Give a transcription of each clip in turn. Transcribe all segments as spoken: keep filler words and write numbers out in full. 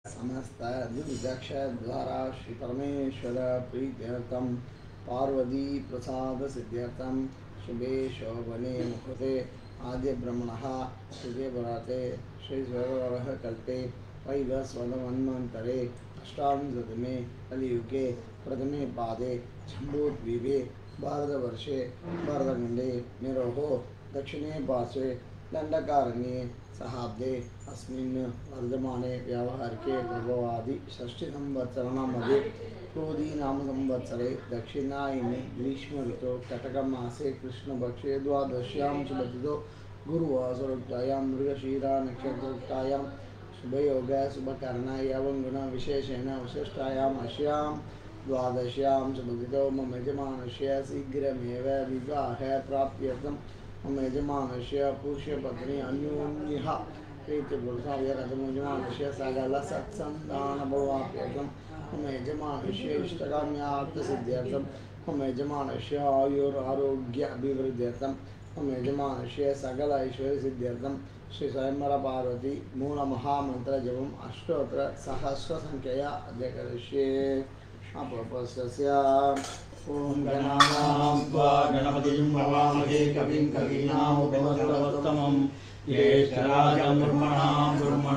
समस्त दुर्दक्ष द्वारा श्री परमेश्वर प्रीत्यर्थम पार्वती प्रसाद सिद्ध्यर्थम शुभे शोभने मुहूर्ते आद्य ब्रह्मणः शुभे भरते श्री स्वरवरः कल्पे वैवस्वतमन्वन्तरे अष्टाविंशतिमे कलियुगे प्रथमे पादे जम्बूद्वीपे भारतवर्षे भारतखण्डे मेरोः दक्षिणे पार्श्वे दण्डकारण्ये सहाब्दे अस्मिन् वर्धमाने व्यावहारिके प्रभवादि षष्ठी संवत्सराणां मध्ये क्रोधी नाम संवत्सरे दक्षिणायने ग्रीष्म ऋतौ कटकमासे कृष्णपक्षे द्वादश्यां शुभतिथौ गुरुवासरोक्तायां मृगशीरा नक्षत्रोक्तायां शुभयोग शुभकर्णाय एवं विशेषेण विशिष्टायाम् अस्यां द्वादश्यां शुभतिथौ मम यजमानस्य शीघ्रमेव विवाहः प्राप्त्यर्थं मम यजमानस्य पुरुषपत्नी अन्योन्यः प्रीतिपुरुषाव्यरथमयजमानस्य सकल सत्सन्तानभवाप्यर्थं मम यजमानस्य इष्टकाम्यार्थसिद्ध्यर्थं मम यजमानस्य आयुरारोग्याभिवृद्ध्यर्थं मम यजमानस्य सकल ऐश्वर्यसिद्ध्यर्थं श्री स्वयंवर पार्वती मूलमहामन्त्रजपम् अष्टोत्तर सहस्रसंख्यया अद्य करिष्ये। अपपस्य ओम गणानां त्वा गणपतिं भवामहे कविं कवीनामुपमस्तमं ज्येष्ठराजं ब्रह्मणां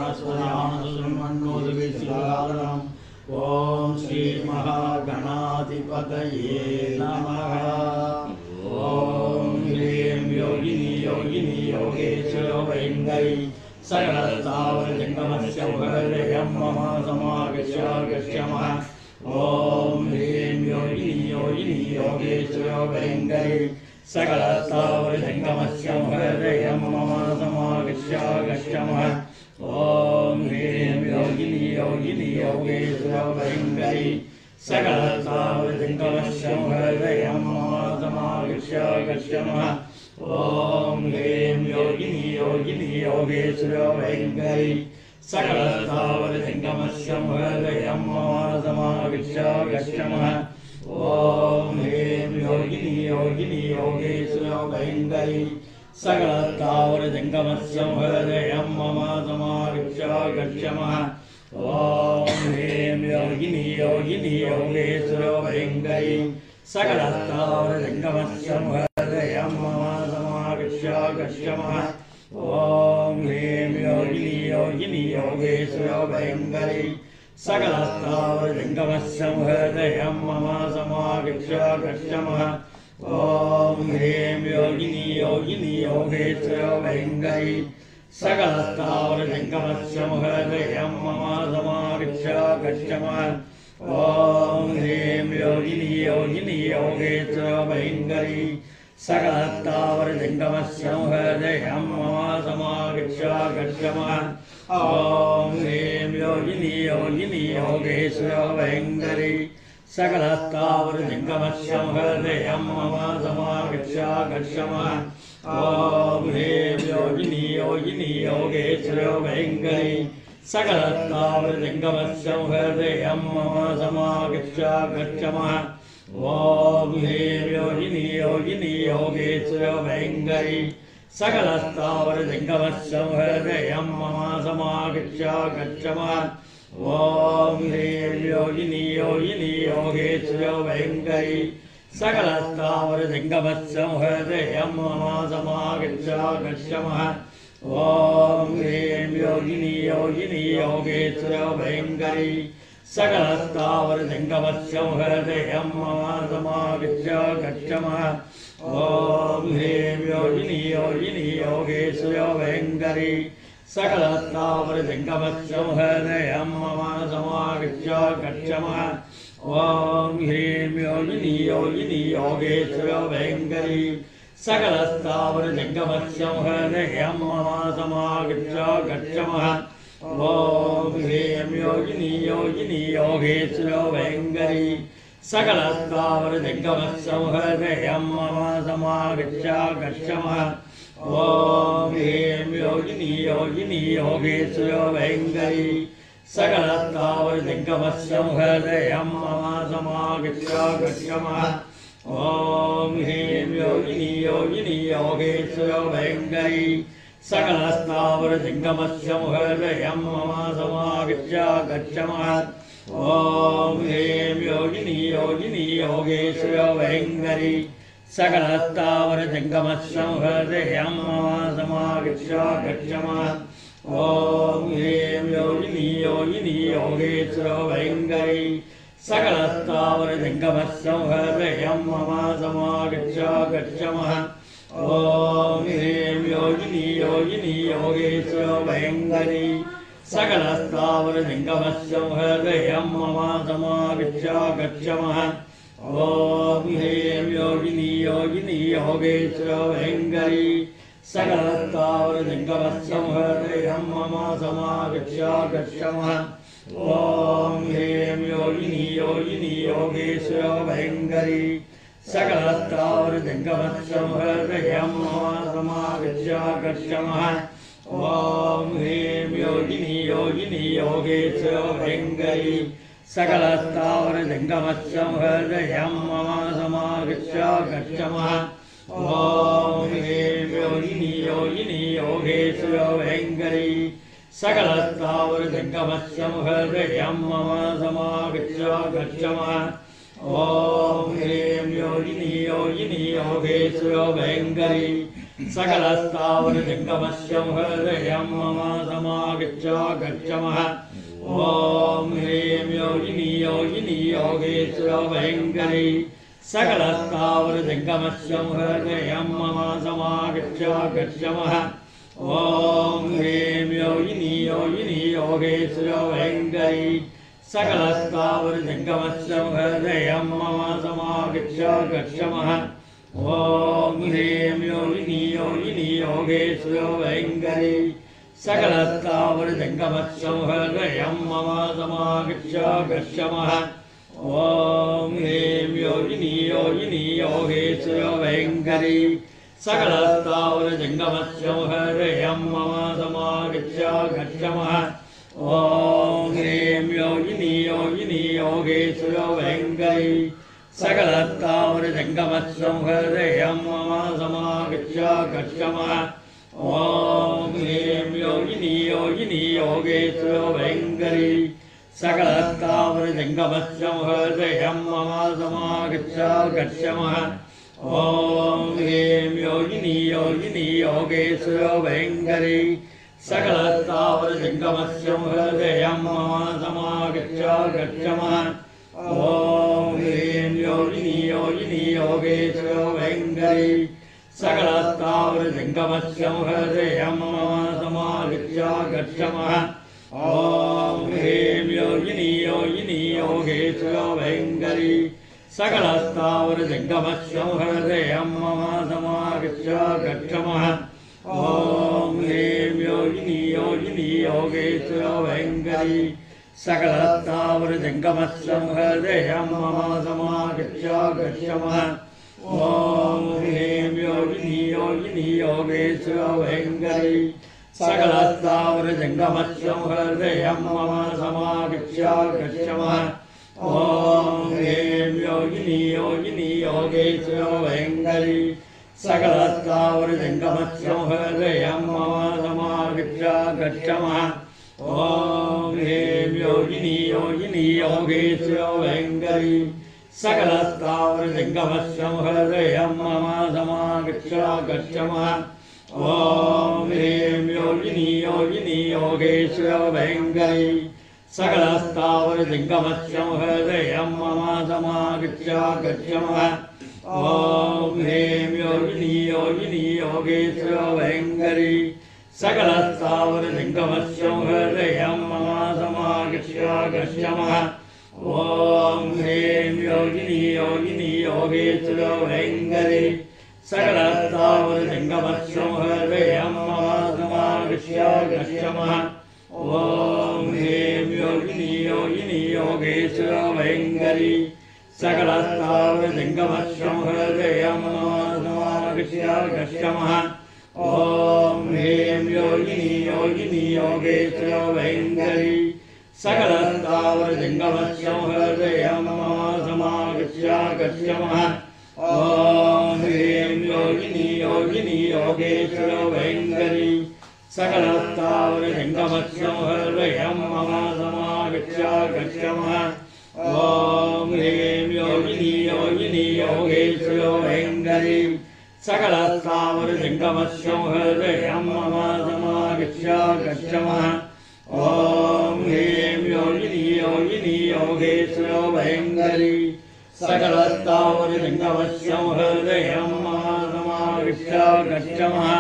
ब्रह्मणस्पदानशृण्वन्नोदिभिः ओम श्री महागणाधिपतये नमः। ओम ह्रीं योगिनी योगिनी योगेश्वरो वैङ्गै सकलस्थावरजङ्गमस्य वरदयं मम समागच्छ गच्छमः। ओम ह्रीं योगिनी योगिनी योगेश्वरो वैङ्गै सकलस्थावरजङ्गमस्य वरदयं मम समागच्छ गच्छमः। ओम ह्रीं योगिनी योगिनी योगेश्वरो वैङ्गै सकलस्थावरजङ्गमस्य वरदयं मम समागच्छ गच्छमः। ओम ह्रीं योगिनी योगिनी योगेश्वरो वैङ्गै सकलस्थावरजङ्गमस्य वरदयं मम समागच्छ गच्छमः। ओम ह्रीं योगिनी योगिनी योगेश्वरो वैङ्गै सकलस्थावरजङ्गमस्य वरदयं मम समागच्छ गच्छमः। ओम ह्रीं योगिनी योगिनी योगेश्वरो वैङ्गै सकलस्थावरजङ्गमस्य वरदयं मम समागच्छ गच्छमः। ओम ह्रीं योगिनी योगिनी योगेश्वरो वैङ्गै सकलस्थावरजङ्गमस्य वरदयं मम समागच्छ गच्छमः। ओम ह्रीं योगिनी योगिनी योगेश्वरो वैङ्गै सकलस्थावरजङ्गमस्य वरदयं मम समागच्छ गच्छमः। ओम ह्रीं योगिनी योगिनी योगेश्वरो वैङ्गै सकलस्थावरजङ्गमस्य वरदयं मम समागच्छ गच्छमः। ओम ह्रीं योगिनी योगिनी योगेश्वरो वैङ्गै सकलस्थावरजङ्गमस्य वरदयं मम समागच्छ गच्छमः। ओम ह्रीं योगिनी योगिनी योगेश्वरो वैङ्गै सकलस्थावरजङ्गमस्य वरदयं मम समागच्छ गच्छमः। ओम ह्रीं योगिनी योगिनी योगेश्वरो वैङ्गै सकलस्थावरजङ्गमस्य वरदयं मम समागच्छ गच्छमः। ओम ह्रीं योगिनी योगिनी योगेश्वरो वैङ्गै सकलस्थावरजङ्गमस्य वरदयं मम समागच्छ गच्छमः। ओम ह्रीं योगिनी योगिनी योगेश्वरो वैङ्गै सकलस्थावरजङ्गमस्य वरदयं मम समागच्छ गच्छमः। ओम ह्रीं योगिनी योगिनी योगेश्वरो वैङ्गै सकलस्थावरजङ्गमस्य वरदयं मम समागच्छ गच्छमः। ओम ह्रीं योगिनी योगिनी योगेश्वरो वैङ्गै सकलस्थावरजङ्गमस्य वरदयं मम समागच्छ गच्छमः। ओम ह्रीं योगिनी योगिनी योगेश्वरो वैङ्गै सकलस्थावरजङ्गमस्य वरदयं मम समागच्छ गच्छमः। ओम ह्रीं योगिनी योगिनी योगेश्वरो वैङ्गै सकलस्थावरजङ्गमस्य वरदयं मम समागच्छ गच्छमः। ओम ह्रीं योगिनी योगिनी योगेश्वरो वैङ्गै सकलस्तावरजङ्गमस्य हृदयं मम समागत्य गच्छमः ॐ ह्रीं योगिनी योगिनी योगेश्वर भयङ्करी सकलस्तावरजङ्गमस्य हृदयं मम समागत्य गच्छमः ॐ ह्रीं योगिनी योगिनी योगेश्वर भयङ्करी सकलस्तावरजङ्गमस्य हृदयं मम समागत्य गच्छमः ॐ ह्रीं योगिनी योगिनी योगेश्वर भयङ्करी सकलस्तावरजङ्गमस्य हृदयं मम समागत्य गच्छमः ॐ ह्रीं योगिनी योगिनी योगेश्वर भयङ्करी सकलस्तावरजङ्गमस्य हृदयं मम समागत्य गच्छमः ॐ ह्रीं योगिनी योगिनी योगेश्वर भयङ्करी सकलस्तावरजङ्गमस्य हृदयं मम समागत्य गच्छमः ॐ ह्रीं योगिनी योगिनी योगेश्वर भयङ्करी सकलस्तावरजङ्गमस्य हृदयं मम समागत्य गच्छमः ॐ ह्रीं योगिनी योगिनी योगेश्वर भयङ्करी सकलस्तावरजङ्गमस्य हृदयं मम समागत्य गच्छमः ॐ ह्रीं योगिनी योगिनी योगेश्वर भयङ्करी सकलस्तावरजङ्गमस्य हृदयं मम समागत्य गच्छमः ॐ ह्रीं योगिनी योगिनी योगेश्वर भयङ्करी सकलस्तावरजङ्गमस्य हृदयं मम समागत्य गच्छमः ॐ ह्रीं योगिनी योगिनी योगेश्वर भयङ्करी सकलस्तावरजङ्गमस्य हृदयं मम समागत्य गच्छमः ॐ ह्रीं योगिनी योगिनी योगेश्वर भयङ्करी सकलस्तावरजङ्गमस्य हृदयं मम समागत्य गच्छमः ॐ ह्रीं योगिनी योगिनी योगेश्वर भयङ्करी सकलस्तावरजङ्गमस्य हृदयं मम समागत्य गच्छमः ॐ ह्रीं योगिनी योगिनी योगेश्वर भयङ्करी सकलस्तावरजङ्गमस्य हृदयं मम समागत्य गच्छमः ॐ ह्रीं योगिनी योगिनी योगेश्वर भयङ्करी सकलस्तावरजङ्गमस्य हृदयं मम समागत्य गच्छमः ॐ ह्रीं योगिनी योगिनी योगेश्वर भयङ्करी सकलस्तावरजङ्गमस्य हृदयं मम समागत्य गच्छमः ॐ ह्रीं योगिनी योगिनी योगेश्वर भयङ्करी सकलस्तावरजङ्गमस्य हृदयं मम समागत्य गच्छमः ॐ ह्रीं योगिनी योगिनी योगेश्वर भयङ्करी सकलस्तावरजङ्गमस्य हृदयं मम समागत्य गच्छमः ॐ ह्रीं योगिनी योगिनी योगेश्वर भयङ्करी सकलस्तावरजङ्गमस्य हृदयं मम समागत्य गच्छमः ॐ ह्रीं योगिनी योगिनी योगेश्वर भयङ्करी सकलस्तावरजङ्गमस्य हृदयं मम समागत्य गच्छमः ॐ ह्रीं योगिनी योगिनी योगेश्वर भयङ्करी सकलस्तावरजङ्गमस्य हृदयं मम समागत्य गच्छमः ॐ ह्रीं योगिनी योगिनी योगेश्वर भयङ्करी सकलस्तावरजङ्गमस्य हृदयं मम समागत्य गच्छमः ॐ ह्रीं योगिनी योगिनी योगेश्वर भयङ्करी सकलस्तावरजङ्गमस्य हृदयं मम समागत्य गच्छमः ॐ ह्रीं योगिनी योगिनी योगेश्वर भयङ्करी सकलस्तावरजङ्गमस्य हृदयं मम समागत्य गच्छमः ॐ ह्रीं योगिनी योगिनी योगेश्वर भयङ्करी सकलस्तावरजङ्गमस्य हृदयं मम समागत्य गच्छमः ॐ ह्रीं योगिनी योगिनी योगेश्वर भयङ्करी सकलस्तावरजङ्गमस्य हृदयं मम समागत्य गच्छमः ॐ ह्रीं योगिनी योगिनी योगेश्वर भयङ्करी सकलस्तावरजङ्गमस्य हृदयं मम समागत्य गच्छमः ॐ ह्रीं योगिनी योगिनी योगेश्वरो भयङ्करी सकलस्तावर जङ्गमस्यं हृदयं मम समागच्छ गच्छमः ॐ ह्रीं योगिनी योगिनी योगेश्वरो भयङ्करी सकलस्तावर जङ्गमस्यं हृदयं मम समागच्छ गच्छमः ॐ ह्रीं योगिनी योगिनी योगेश्वरो भयङ्करी सकलस्तावर जङ्गमस्यं हृदयं मम समागच्छ गच्छमः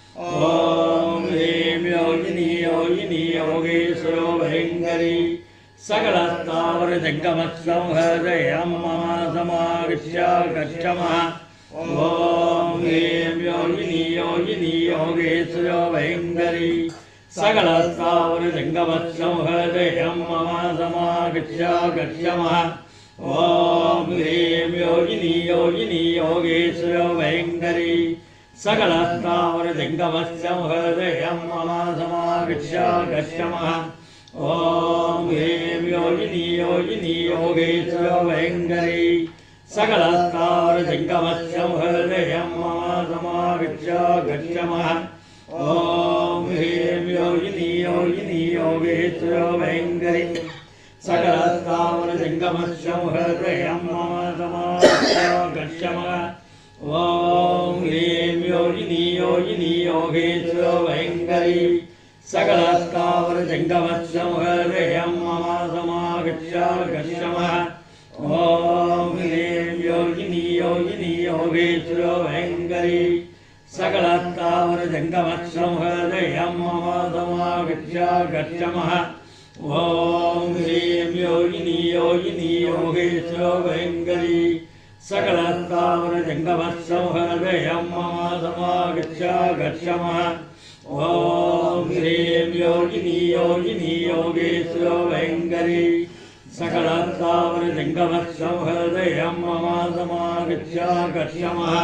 ॐ ह्रीं योगिनी योगिनी योगेश्वरो भयङ्करी सकलस्तावर जङ्गमस्यं हृदयं मम समागच्छ गच्छमः ॐ ह्रीं योगिनी योगिनी योगेश्वरो भयङ्करी सकलस्तावर जङ्गमस्यं हृदयं मम समागच्छ गच्छमः ॐ ह्रीं योगिनी योगिनी योगेश्वरो भयङ्करी सकलस्तावर जङ्गमस्यं हृदयं मम समागच्छ गच्छमः ॐ ह्रीं योगिनी योगिनी योगेश्वरो भयङ्करी सकलस्तावर जङ्गमस्यं हृदयं मम समागच्छ गच्छमः ॐ ह्रीं योगिनी योगिनी योगेश्वरो भयङ्करी सकलस्तावर जङ्गमस्यं हृदयं मम समागच्छ गच्छमः ॐ ह्रीं योगिनी योगिनी योगेश्वरो भयङ्करी सकलस्तावर जङ्गमस्यं हृदयं मम समागच्छ गच्छमः ॐ ह्रीं योगिनी योगिनी योगेश्वरो भयङ्करी सकलस्तावर जङ्गमस्यं हृदयं मम समागच्छ गच्छमः ॐ ह्रीं योगिनी योगिनी योगेश्वरो भयङ्करी सकलस्तावर जङ्गमस्यं हृदयं मम समागच्छ गच्छमः ॐ ह्रीं योगिनी योगिनी योगेश्वरो भयङ्करी सकलस्तावर जङ्गमस्यं हृदयं मम समागच्छ गच्छमः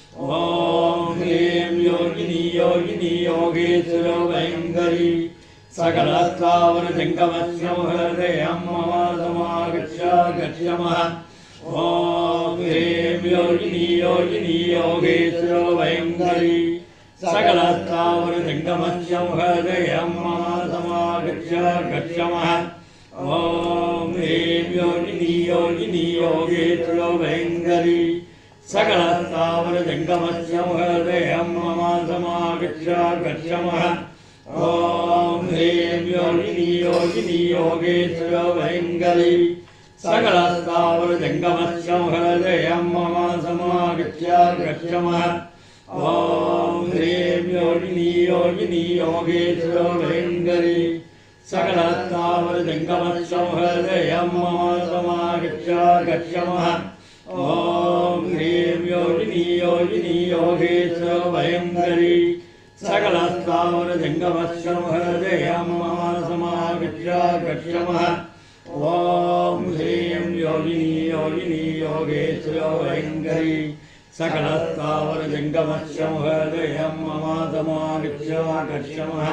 ॐ ह्रीं योगिनी योगिनी योगेश्वरो भयङ्करी सकलस्तावर जङ्गमस्यं हृदयं मम समागच्छ गच्छमः ॐ ह्रीं योगिनी योगिनी योगेश्वरो भयङ्करी सकलस्तावर जङ्गमस्यं हृदयं मम समागच्छ गच्छमः ॐ ह्रीं योगिनी योगिनी योगेश्वरो भयङ्करी सकलस्तावर जङ्गमस्यं हृदयं मम समागच्छ गच्छमः ॐ ह्रीं योगिनी योगिनी योगेश्वरो भयङ्करी सकलस्तावर जङ्गमस्यं हृदयं मम समागच्छ गच्छमः ॐ ह्रीं योगिनी योगिनी योगेश्वरो भयङ्करी सकलस्तावर जङ्गमस्यं हृदयं मम समागच्छ गच्छमः ॐ ह्रीं योगिनी योगिनी योगेश्वरो भयङ्करी सकलस्तावर जङ्गमस्यं हृदयं मम समागच्छ गच्छमः ॐ ह्रीं योगिनी योगिनी योगेश्वरो भयङ्करी सकलस्तावर जङ्गमस्यं हृदयं मम समागच्छ गच्छमः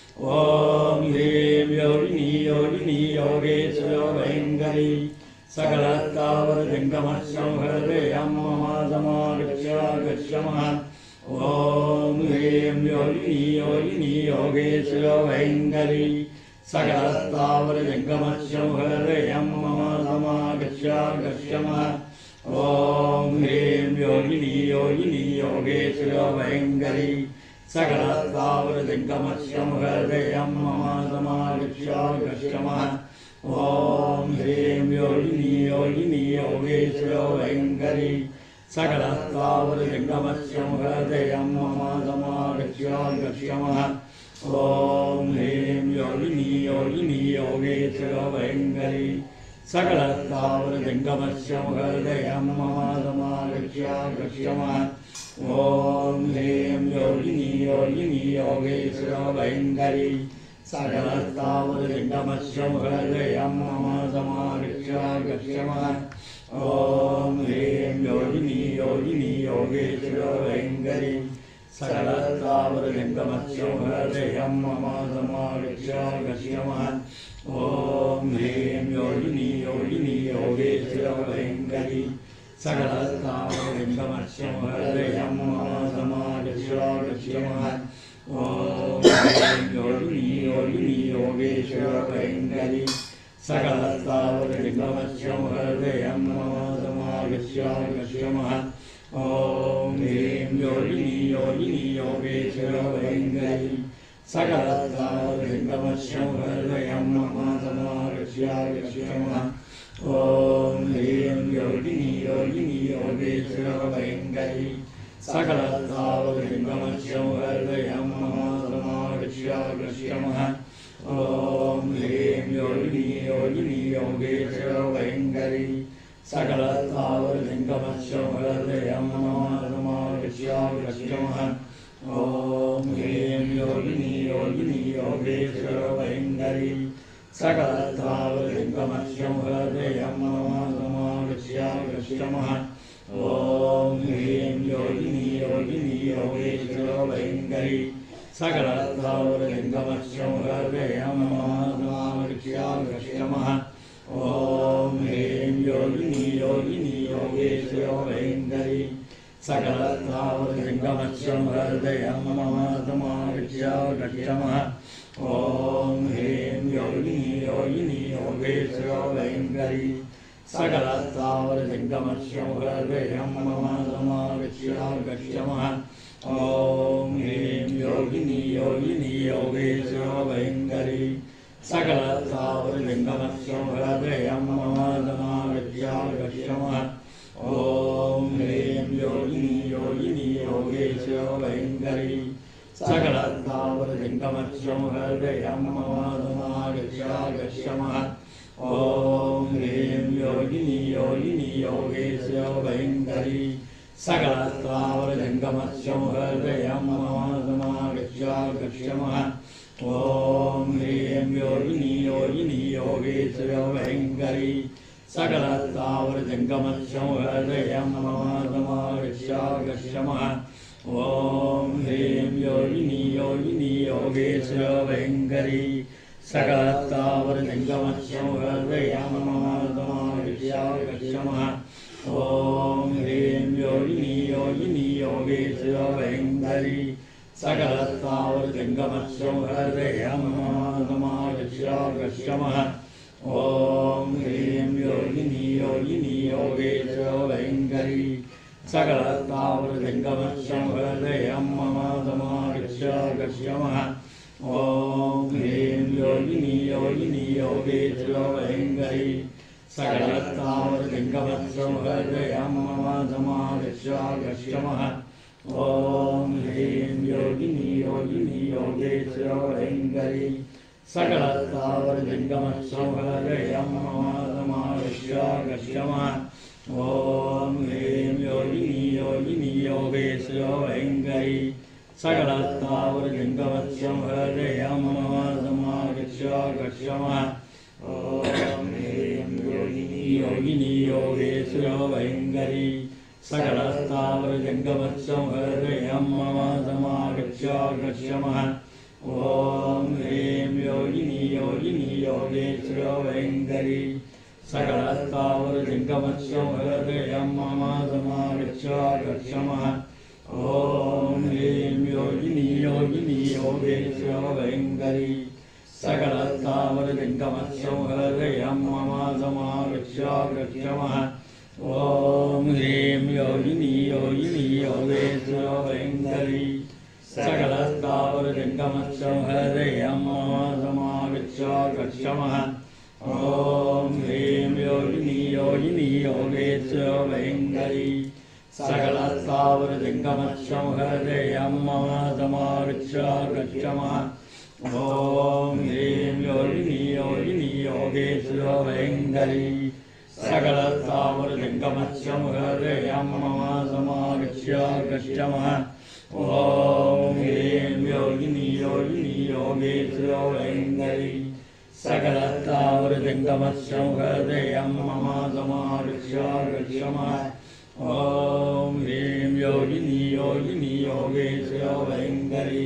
ॐ ह्रीं योगिनी योगिनी योगेश्वरो भयङ्करी सकलस्तावर जङ्गमस्यं हृदयं मम समागच्छ गच्छमः ॐ ह्रीं योगिनी योगिनी योगेश्वरो भयङ्करी सकलस्तावर जङ्गमस्यं हृदयं मम समागच्छ गच्छमः ॐ ह्रीं योगिनी योगिनी योगेश्वरो भयङ्करी सकलस्तावर जङ्गमस्यं हृदयं मम समागच्छ गच्छमः ॐ ह्रीं योगिनी योगिनी योगेश्वरो भयङ्करी सकलस्तावर जङ्गमस्यं हृदयं मम समागच्छ गच्छमः ॐ ह्रीं योगिनी योगिनी योगेश्वरो भयङ्करी सकलस्तावर जङ्गमस्यं हृदयं मम समागच्छ गच्छमः ॐ ह्रीं योगिनी योगिनी योगेश्वरो भयङ्करी सकलस्तावर जङ्गमस्यं हृदयं मम समागच्छ गच्छमः ॐ ह्रीं योगिनी योगिनी योगेश्वरो भयङ्करी सकलस्तावर जङ्गमस्यं हृदयं मम समागच्छ गच्छमः ॐ ह्रीं योगिनी योगिनी योगेश्वरो भयङ्करी सकलस्थावरलिङ्गमस्यं हृदयं मम समागच्छागच्छमः ॐ ह्रीं योगिनी योगिनी योगेश्वरभयङ्करी सकलस्थावरलिङ्गमस्यं हृदयं मम समागच्छागच्छमः ॐ ह्रीं योगिनी योगिनी योगेश्वरभयङ्करी सकलस्थावरलिङ्गमस्यं हृदयं मम समागच्छागच्छमः ॐ ह्रीं योगिनी योगिनी योगेश्वरभयङ्करी सकलस्थावरलिङ्गमस्यं हृदयं मम समागच्छागच्छमः ॐ ह्रीं योगिनी योगिनी योगेश्वरभयङ्करी सकलस्थावरलिङ्गमस्यं हृदयं मम समागच्छागच्छमः ॐ ह्रीं योगिनी योगिनी योगेश्वरभयङ्करी सकलस्थावरलिङ्गमस्यं हृदयं मम समागच्छागच्छमः ॐ ह्रीं योगिनी योगिनी योगेश्वरभयङ्करी सकलस्थावरलिङ्गमस्यं हृदयं मम समागच्छागच्छमः ॐ ह्रीं योगिनी योगिनी योगेश्वरभयङ्करी सकलस्थावरलिङ्गमस्यं हृदयं मम समागच्छागच्छमः ॐ ह्रीं योगिनी योगिनी योगेश्वरभयङ्करी सकलस्थावरलिङ्गमस्यं हृदयं मम समागच्छागच्छमः ॐ ह्रीं योगिनी योगिनी योगेश्वरभयङ्करी सकलस्थावरलिङ्गमस्यं हृदयं मम समागच्छागच्छमः ॐ ह्रीं योगिनी योगिनी योगेश्वरभयङ्करी सकलस्थावरलिङ्गमस्यं हृदयं मम समागच्छागच्छमः ॐ ह्रीं योगिनी योगिनी योगेश्वरभयङ्करी सकलस्थावरलिङ्गमस्यं हृदयं मम समागच्छागच्छमः ॐ ह्रीं योगिनी योगिनी योगेश्वरभयङ्करी सकलस्थावरलिङ्गमस्यं हृदयं मम समागच्छागच्छमः ॐ ह्रीं योगिनी योगिनी योगेश्वरभयङ्करी सकलस्थावरलिङ्गमस्यं हृदयं मम समागच्छागच्छमः ॐ ह्रीं योगिनी योगिनी योगेश्वरभयङ्करी सकलस्थावरलिङ्गमस्यं हृदयं मम समागच्छागच्छमः ॐ ह्रीं योगिनी योगिनी योगेश्वरभयङ्करी सकलस्थावरलिङ्गमस्यं हृदयं मम समागच्छागच्छमः ॐ ह्रीं योगिनी योगिनी योगेश्वरभयङ्करी सकलस्थावरलिङ्गमस्यं हृदयं मम समागच्छागच्छमः ॐ ह्रीं योगिनी योगिनी योगेश्वरभयङ्करी सकलस्थावरलिङ्गमस्यं हृदयं मम समागच्छागच्छमः ॐ ह्रीं योगिनी योगिनी योगेश्वरभयङ्करी सकलस्थावरलिङ्गमस्यं हृदयं मम समागच्छागच्छमः ॐ ह्रीं योगिनी योगिनी योगेश्वरभयङ्करी सकलस्थावरलिङ्गमस्यं हृदयं मम समागच्छागच्छमः ॐ ह्रीं योगिनी योगिनी योगेश्वरभयङ्करी सकलस्थावरलिङ्गमस्यं हृदयं मम समागच्छागच्छमः ॐ ह्रीं योगिनी योगिनी योगेश्वरभयङ्करी सकलस्थावरलिङ्गमस्यं हृदयं मम समागच्छागच्छमः ॐ ह्रीं योगिनी योगिनी योगेश्वरभयङ्करी सकलस्थावरलिङ्गमस्यं हृदयं मम समागच्छागच्छमः ॐ ह्रीं योगिनी योगिनी योगेश्वरभयङ्करी सकलस्थावरलिङ्गमस्यं हृदयं मम समागच्छागच्छमः ॐ ह्रीं योगिनी योगिनी योगेश्वरभयङ्करी सकलस्थावरलिङ्गमस्यं हृदयं मम समागच्छागच्छमः ॐ ह्रीं योगिनी योगिनी योगेश्वरभयङ्करी सकलस्थावरलिङ्गमस्यं हृदयं मम समागच्छागच्छमः ॐ ह्रीं योगिनी योगिनी योगेश्वरभयङ्करी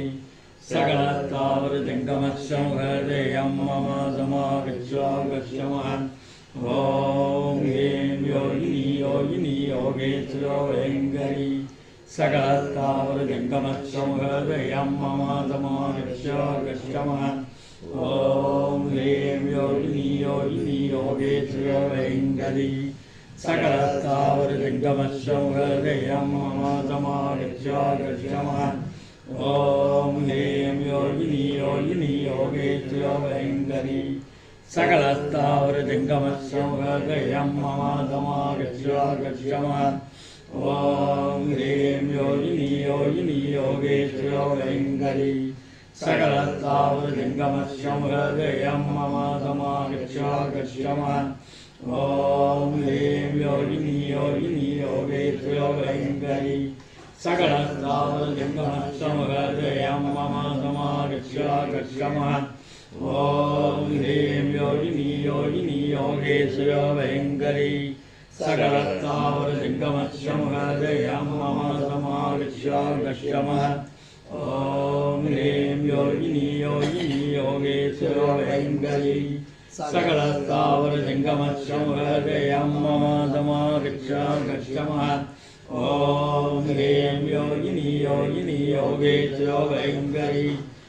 सकलस्थावरलिङ्गमस्यं हृदयं मम समागच्छागच्छमः ॐ ह्रीं योगिनी योगिनी योगेश्वरो वेङ्करी सकलस्थावरजङ्गमसंहृदयं मम समागच्छ गच्छमः ॐ ह्रीं योगिनी योगिनी योगेश्वरो वेङ्करी सकलस्थावरजङ्गमसंहृदयं मम समागच्छ गच्छमः ॐ ह्रीं योगिनी योगिनी योगेश्वरो वेङ्करी सकलस्थावरजङ्गमसंहृदयं मम समागच्छ गच्छमः ॐ ह्रीं योगिनी योगिनी योगेश्वरो वेङ्करी सकलस्थावरजङ्गमसंहृदयं मम समागच्छ गच्छमः ॐ ह्रीं योगिनी योगिनी योगेश्वरो वेङ्करी सकलस्थावरजङ्गमसंहृदयं मम समागच्छ गच्छमः ॐ ह्रीं योगिनी योगिनी योगेश्वरो वेङ्करी सकलस्थावरजङ्गमसंहृदयं मम समागच्छ गच्छमः ॐ ह्रीं योगिनी योगिनी योगेश्वरो वेङ्करी सकलस्थावरजङ्गमसंहृदयं मम समागच्छ गच्छमः ॐ ह्रीं योगिनी योगिनी योगेश्वरो वेङ्करी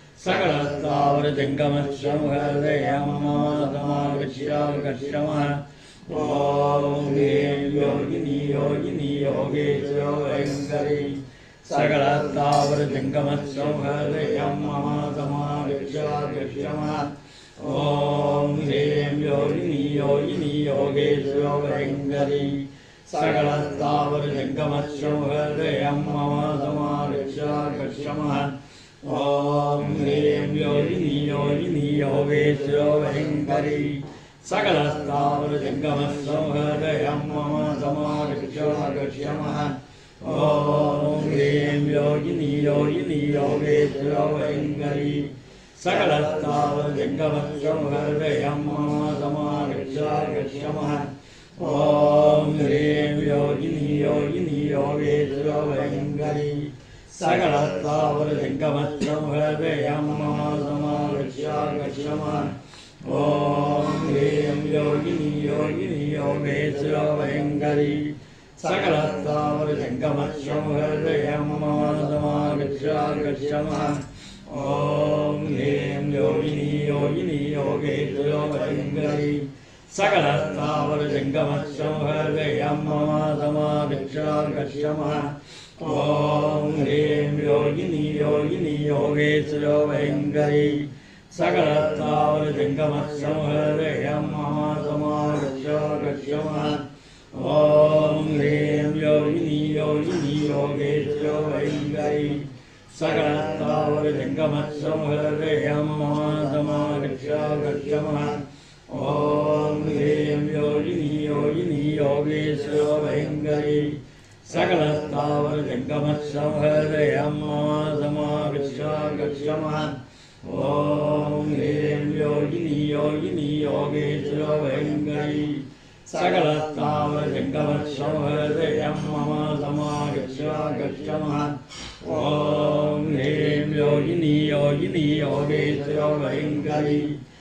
सकलस्थावरजङ्गमसंहृदयं मम समागच्छ गच्छमः ॐ ह्रीं योगिनी योगिनी योगेश्वरो वेङ्करी सकलस्थावरजङ्गमसंहृदयं मम समागच्छ गच्छमः ॐ ह्रीं योगिनी योगिनी योगेश्वरो वेङ्करी सकलस्थावरजङ्गमसंहृदयं मम समागच्छ गच्छमः ॐ ह्रीं योगिनी योगिनी योगेश्वरो वेङ्करी सकलस्थावरजङ्गमसंहृदयं मम समागच्छ गच्छमः ॐ ह्रीं योगिनी योगिनी योगेश्वरो वेङ्करी सकलस्थावरजङ्गमसंहृदयं मम समागच्छ गच्छमः ॐ ह्रीं योगिनी योगिनी योगेश्वरो वेङ्करी सकलस्थावरजङ्गमसंहृदयं मम समागच्छ गच्छमः ॐ ह्रीं योगिनी योगिनी योगेश्वरो वेङ्करी सकलस्थावरजङ्गमसंहृदयं मम समागच्छ गच्छमः ॐ ह्रीं योगिनी योगिनी योगेश्वरो वेङ्करी सकलस्थावरजङ्गमसंहृदयं मम समागच्छ गच्छमः ॐ ह्रीं योगिनी योगिनी योगेश्वरो वेङ्करी सकलस्थावरजङ्गमसंहृदयं मम समागच्छ गच्छमः ॐ ह्रीं योगिनी योगिनी योगेश्वरो वेङ्करी सकलस्थावरजङ्गमसंहृदयं मम समागच्छ गच्छमः ॐ ह्रीं योगिनी योगिनी योगेश्वरो वेङ्करी सकलस्थावरजङ्गमसंहृदयं मम समागच्छ गच्छमः ॐ ह्रीं योगिनी योगिनी योगेश्वरो वेङ्करी सकलस्थावरजङ्गमसंहृदयं मम समागच्छ गच्छमः ॐ ह्रीं योगिनी योगिनी योगेश्वरो वेङ्करी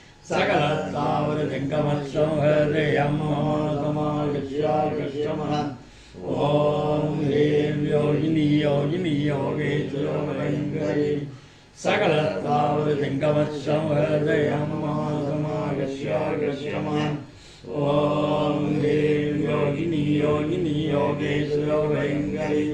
सकलस्थावरजङ्गमसंहृदयं मम समागच्छ गच्छमः ॐ ह्रीं योगिनी योगिनी योगेश्वरो वेङ्करी सकलस्थावरजङ्गमसंहृदयं मम समागच्छ गच्छमः ॐ ह्रीं योगिनी योगिनी योगेश्वरो वेङ्करी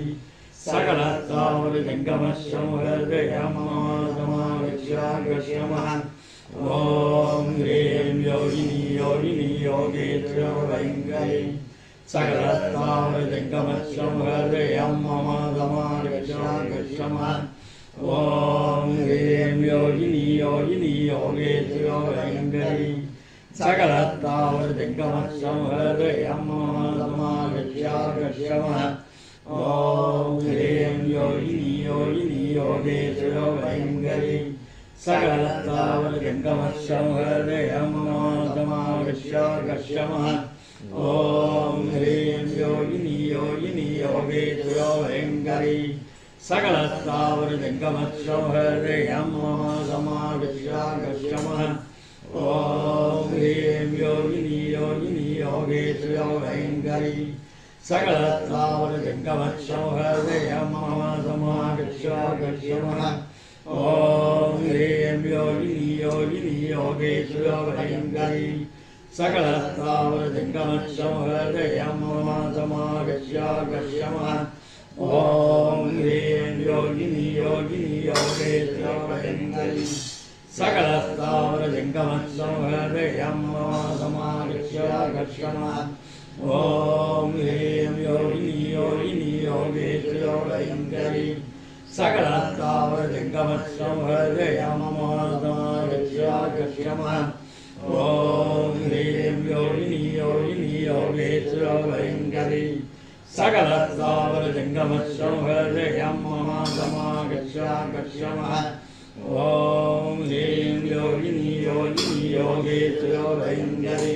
सकलस्थावरजङ्गमसंहृदयं मम समागच्छ गच्छमः ॐ ह्रीं योगिनी योगिनी योगेश्वरो वेङ्करी सकलस्थावरजङ्गमसंहृदयं मम समागच्छ गच्छमः ॐ ह्रीं योगिनी योगिनी योगेश्वरो वेङ्करी सकलस्थावरजङ्गमसंहृदयं मम समागच्छ गच्छमः ॐ ह्रीं योगिनी योगिनी योगेश्वरो वेङ्करी सकलस्थावरजङ्गमसंहृदयं मम समागच्छ गच्छमः ॐ ह्रीं योगिनी योगिनी योगेश्वरो वेङ्करी सकलस्थावरजङ्गमसंहृदयं मम समागच्छ गच्छमः ॐ ह्रीं योगिनी योगिनी योगेश्वरो योगेश्वरो भयङ्करी सकलस्थावरजङ्गमक्षौहृदयं मम समागच्छागच्छमः ॐ ह्रीं योगिनी योगिनी योगेश्वरो भयङ्करी सकलस्थावरजङ्गमक्षौहृदयं मम समागच्छागच्छमः ॐ ह्रीं योगिनी योगिनी योगेश्वरो भयङ्करी सकलस्थावरजङ्गमक्षौहृदयं मम समागच्छागच्छमः ॐ ह्रीं योगिनी योगिनी योगेश्वरो भयङ्करी सकलस्थावरजङ्गमक्षौहृदयं मम समागच्छागच्छमः ॐ ह्रीं योगिनी योगिनी योगेश्वरो भयङ्करी सकलस्थावरजङ्गमक्षौहृदयं मम समागच्छागच्छमः ॐ ह्रीं योगिनी योगिनी योगेश्वरो भयङ्करी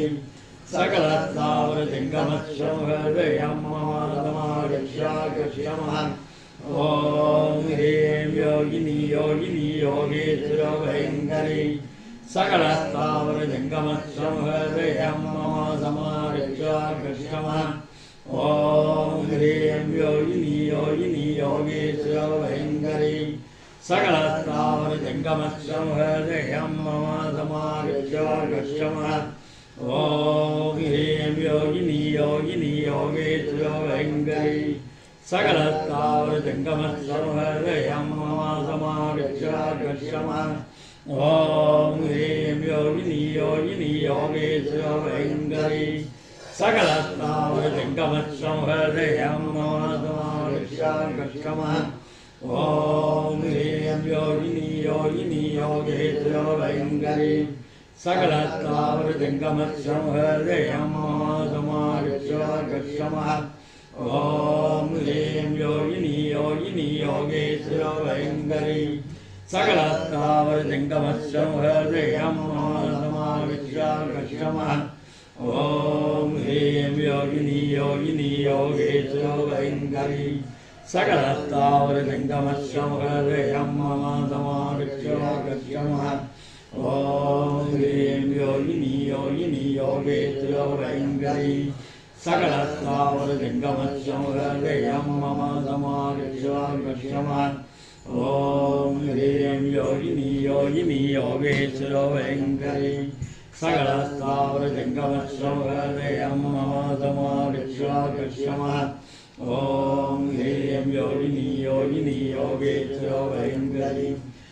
सकलस्थावरजङ्गमक्षौहृदयं मम समागच्छागच्छमः ॐ ह्रीं योगिनी योगिनी योगेश्वरो भयङ्करी सकलस्थावरजङ्गमक्षौहृदयं मम समागच्छागच्छमः ॐ ह्रीं योगिनी योगिनी योगेश्वरो भयङ्करी सकलस्थावरजङ्गमक्षौहृदयं मम समागच्छागच्छमः ॐ ह्रीं योगिनी योगिनी योगेश्वरो भयङ्करी सकलस्थावरजङ्गमक्षौहृदयं मम समागच्छागच्छमः ॐ ह्रीं योगिनी योगिनी योगेश्वरो भयङ्करी सकलस्थावरजङ्गमक्षौहृदयं मम समागच्छागच्छमः ॐ ह्रीं योगिनी योगिनी योगेश्वरो भयङ्करी सकलस्थावरजङ्गमक्षौहृदयं मम समागच्छागच्छमः ॐ ह्रीं योगिनी योगिनी योगेश्वरो भयङ्करी सकलस्थावरजङ्गमक्षौहृदयं मम समागच्छागच्छमः ॐ ह्रीं योगिनी योगिनी योगेश्वरो भयङ्करी सकलस्थावरजङ्गमक्षौहृदयं मम समागच्छागच्छमः ॐ ह्रीं योगिनी योगिनी योगेश्वरो भयङ्करी सकलस्थावरजङ्गमक्षौहृदयं मम समागच्छागच्छमः ॐ ह्रीं योगिनी योगिनी योगेश्वरो भयङ्करी सकलस्थावरजङ्गमक्षौहृदयं मम समागच्छागच्छमः ॐ ह्रीं योगिनी योगिनी योगेश्वरो भयङ्करी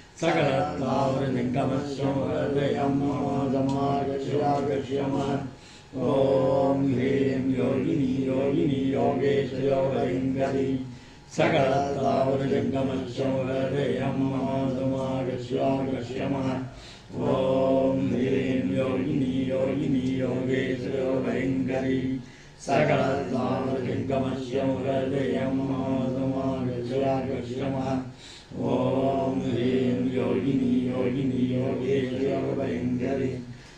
सकलस्थावरजङ्गमक्षौहृदयं मम समागच्छागच्छमः ॐ ह्रीं योगिनी योगिनी योगेश्वरो भयङ्करी सकलस्थावरजङ्गमक्षौहृदयं मम समागच्छागच्छमः ॐ ह्रीं योगिनी योगिनी योगेश्वरो भयङ्करी सकलस्थावरजङ्गमक्षौहृदयं मम समागच्छागच्छमः ॐ ह्रीं योगिनी योगिनी योगेश्वरो भयङ्करी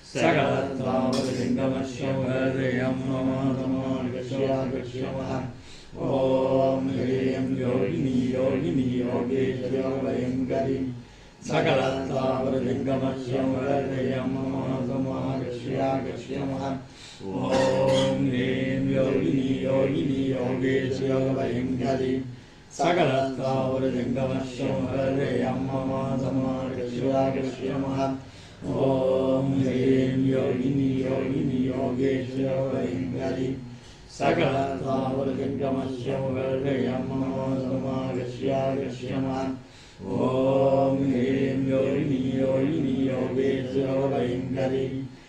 सकलस्थावरजङ्गमक्षौहृदयं मम समागच्छागच्छमः ॐ ह्रीं योगिनी योगिनी योगेश्वरो भयङ्करी सकलस्थावरजङ्गमक्षौहृदयं मम समागच्छागच्छमः ॐ ह्रीं योगिनी योगिनी योगेश्वरो भयङ्करी सकलस्थावरजङ्गमक्षौहृदयं मम समागच्छागच्छमः ॐ ह्रीं योगिनी योगिनी योगेश्वरो भयङ्करी सकलस्थावरजङ्गमक्षौहृदयं मम समागच्छागच्छमः ॐ ह्रीं योगिनी योगिनी योगेश्वरो भयङ्करी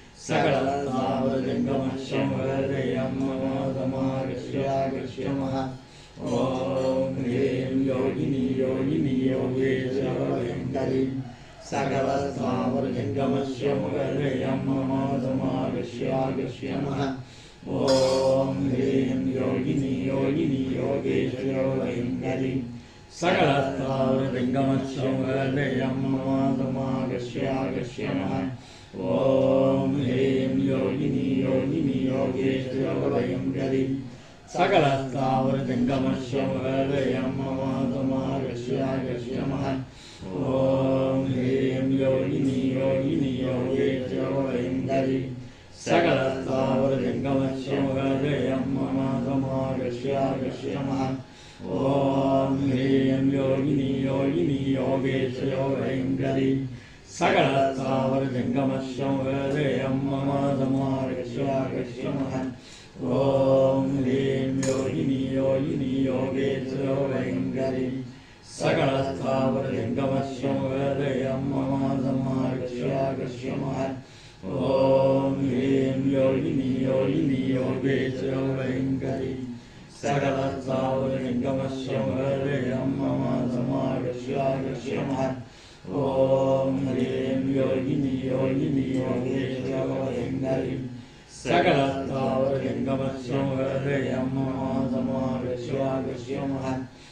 सकलस्थावरजङ्गमक्षौहृदयं मम समागच्छागच्छमः ॐ ह्रीं योगिनी योगिनी योगेश्वरो भयङ्करी सकलस्थावरजङ्गमक्षौहृदयं मम समागच्छागच्छमः ॐ ह्रीं योगिनी योगिनी योगेश्वरो भयङ्करी सकलस्थावरजङ्गमक्षौहृदयं मम समागच्छागच्छमः ॐ ह्रीं योगिनी योगिनी योगेश्वरो भयङ्करी सकलस्थावरजङ्गमक्षौहृदयं मम समागच्छागच्छमः ॐ ह्रीं योगिनी योगिनी योगेश्वरो भयङ्करी सकलस्थावरजङ्गमक्षौहृदयं गस्यागस्य नमः ॐ ह्रीं योगिनी योगिनी योगेश्वर योगैङ्करी सकलस्थावरजङ्गमस्य हृदयं मम समागस्यागस्य नमः ॐ ह्रीं योगिनी योगिनी योगेश्वर योगैङ्करी सकलस्थावरजङ्गमस्य हृदयं मम समागस्यागस्य नमः ॐ ह्रीं योगिनी योगिनी योगेश्वर योगैङ्करी सकलस्थावरजङ्गमस्य हृदयं मम समागस्यागस्य नमः ॐ ह्रीं योगिनी योगिनी योगेश्वर योगैङ्करी सकलस्थावरजङ्गमस्य हृदयं मम समागस्यागस्य नमः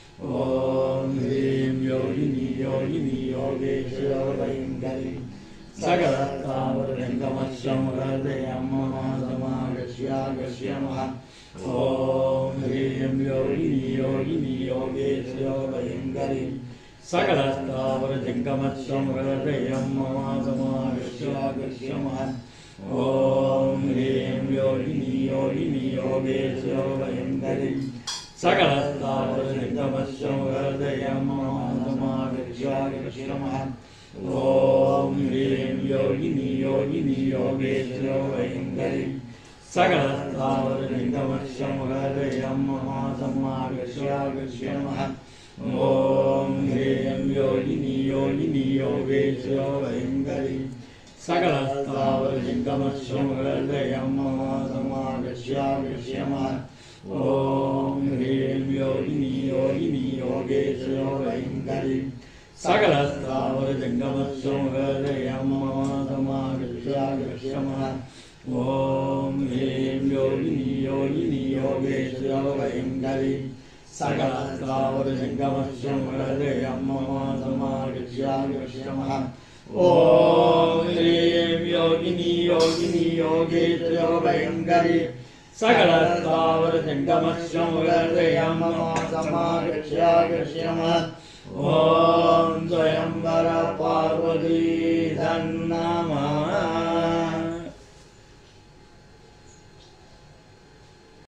ॐ ह्रीं योगिनी योगिनी योगेश्वर योगैङ्करी सकलस्थावरजङ्गमस्य हृदयं मम समागस्यागस्य नमः ॐ ह्रीं योगिनी योगिनी योगेश्वर योगैङ्करी सकलस्थावरजङ्गमस्य हृदयं मम समागस्यागस्य नमः ॐ ह्रीं योगिनी योगिनी योगेश्वर योगैङ्करी सकलस्थावरजङ्गमस्य हृदयं मम समागस्यागस्य नमः ॐ ह्रीं योगिनी योगिनी योगेश्वर योगैङ्करी सकलस्थावरजङ्गमस्य हृदयं मम समागस्यागस्य नमः ॐ ह्रीं योगिनी योगिनी योगेश्वर योगैङ्करी सकलस्थावरजङ्गमस्य हृदयं मम समागस्यागस्य नमः ॐ ह्रीं योगिनी योगिनी योगेश्वर योगैङ्करी सकलस्थावरजङ्गमस्य हृदयं मम समागस्यागस्य नमः ॐ ह्रीं योगिनी योगिनी योगेश्वर योगैङ्करी सकलस्थावरजङ्गमस्य हृदयं मम समागस्यागस्य नमः ॐ ह्रीं योगिनी योगिनी योगेश्वर योगैङ्करी सकलस्थावरजङ्गमस्य हृदयं मम समागस्यागस्य नमः ॐ